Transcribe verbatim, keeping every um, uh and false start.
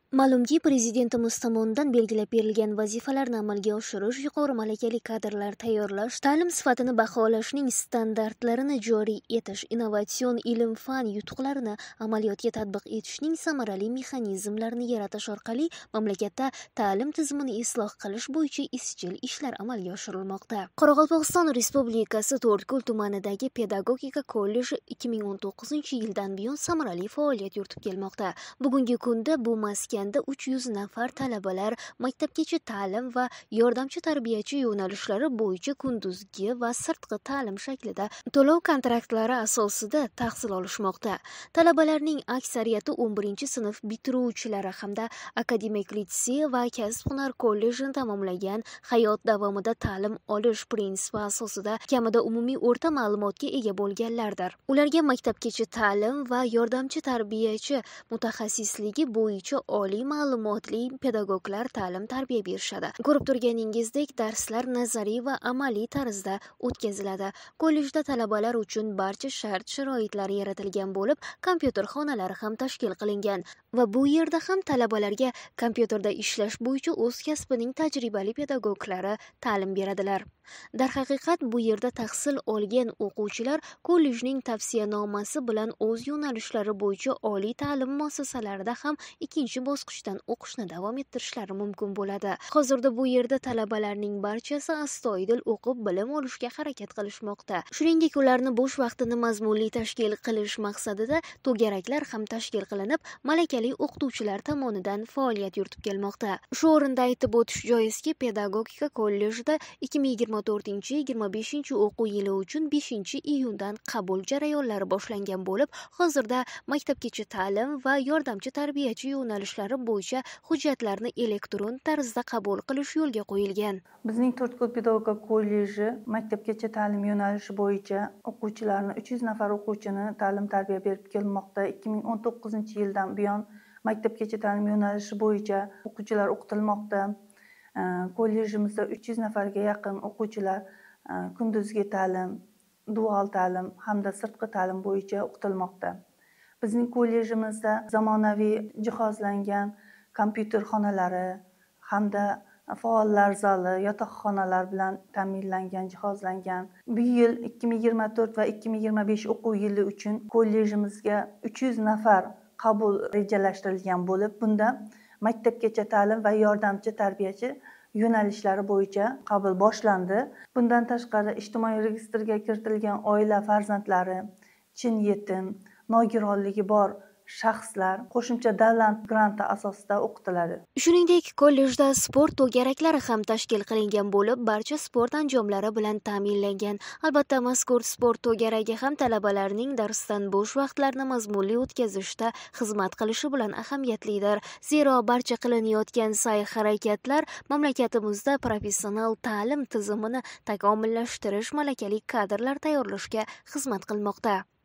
Ma'lumki, Prezidentimiz tomonidan belgilab berilgan vazifalarni amalga oshirish, yuqori malakali kadrlar tayyorlash, ta'lim sifatini baholashning standartlarini joriy etish, innovatsion ilm-fan yutuqlarini amaliyotga tatbiq etishning samarali mexanizmlarini yaratish orqali mamlakatda ta'lim tizimini isloh qilish bo'yicha izchil ishlar amalga oshirilmoqda. Qoraqalpog'iston Respublikasi To'rtko'l tumanidagi Pedagogika kolleji ikki ming o'n to'qqizinchi yildan buyon samarali faoliyat yuritib kelmoqda. Bugungi kunda bu maskan uch yuz nafar talabalar maktabgacha ta'lim va yordamchi tarbiyachi yo'nalishlari bo'yicha kunduzgi va sirtqi ta'lim shaklida to'lov kontraktlari asosida tahsil olishmoqda. Talabalarning aksariyati o'n birinchi sinf bitiruvchilari hamda akademik litsey va kasb-hunar kollejini tamomlagan, hayot davomida ta'lim olish prinsipi asosida kamida umumiy o'rta ma'lumotga ega bo'lganlardir. Ularga maktabgacha ta'lim va yordamchi tarbiyachi mutaxassisligi bo'yicha oliy ma'lumotli pedagoglar ta'lim tarbiya berishadi. Ko'rib turganingizdek, darslar nazariy va amaliy tarzda o'tkaziladi. Kollejda talabalar uchun barcha shart-sharoitlar yaratilgan bo'lib, kompyuter xonalari ham tashkil qilingan va bu yerda ham talabalarga kompyuterda ishlash bo'yicha o'z kasbining tajribali pedagoglari ta'lim beradilar. Darhaqiqat, bu yerda tahsil olgan o'quvchilar kollejning tavsiyanomasi bilan o'z yo'nalishlari bo'yicha oliy ta'lim muassasalarida ham ikkinchi bosqichdan o'qishni davom ettirishlari mumkin bo'ladi. Hozirda bu yerda talabalarning barchasi astoydil o'qib, bilim olishga harakat qilishmoqda. Shuningdek, ularni bo'sh vaqtini mazmunli tashkil qilish maqsadida to'garaklar ham tashkil qilinib, malakali o'qituvchilar tomonidan faoliyat yuritib kelmoqda. Shu o'rinda aytib o'tish joizki, Pedagogika kollejida ikki ming yigirma to'rtinchi yigirma beshinchi o'quv yili uchun beshinchi iyundan qabul jarayonlari boshlangan bo'lib, hozirda maktabgacha ta'lim va yordamchi tarbiyachi yo'nalishlari bo'yicha hujjatlarni elektron tarzda qabul qilish yo'lga qo'yilgan. Bizning To'rtko'l pedagogika kolleji maktabgacha ta'lim yo'nalishi bo'yicha o'quvchilarni uch yuz nafar o'quvchini ta'lim tarbiya berib kelmoqda. ikki ming o'n to'qqizinchi yildan buyon maktabgacha ta'lim yo'nalishi bo'yicha o'quvchilar o'qitilmoqda. Kollejimizda uch yuz nafarga yaqin o'quvchilar kunduzgi ta'lim, dual ta'lim hamda sirtqi ta'lim bo'yicha o'qitilmoqda. Bizning kollejimizda zamonaviy jihozlangan kompyuter xonalari hamda faollar zali, yotoqxonalar bilan ta'minlangan, jihozlangan. Bu yil ikki ming yigirma to'rt va ikki ming yigirma besh o'quv yili uchun kollejimizga uch yuz nafar qabul rejalashtirilgan bo'lib, bunda maktabgacha ta'lim va yordamchi tarbiyachi yo'nalishlari bo'yicha qabul boshlandi. Bundan tashqari ijtimoiy reyestrga kiritilgan oila farzandlari, chin yetim, nogironligi bor shaxslar qo'shimcha davlat granti asosida o'qitiladi. Shuningdek, kollejda sport to'garaklari ham tashkil qilingan bo'lib, barcha sport anjomlari bilan ta'minlangan. Albatta, mazkur sport to'garagi ham talabalarning darsdan bo'sh vaqtlarini mazmunli o'tkazishda xizmat qilishi bilan ahamiyatlidir. Zero barcha qilinayotgan sa'y-harakatlar mamlakatimizda professional ta'lim tizimini takomillashtirish, malakali kadrlar tayyorlashga xizmat qilmoqda.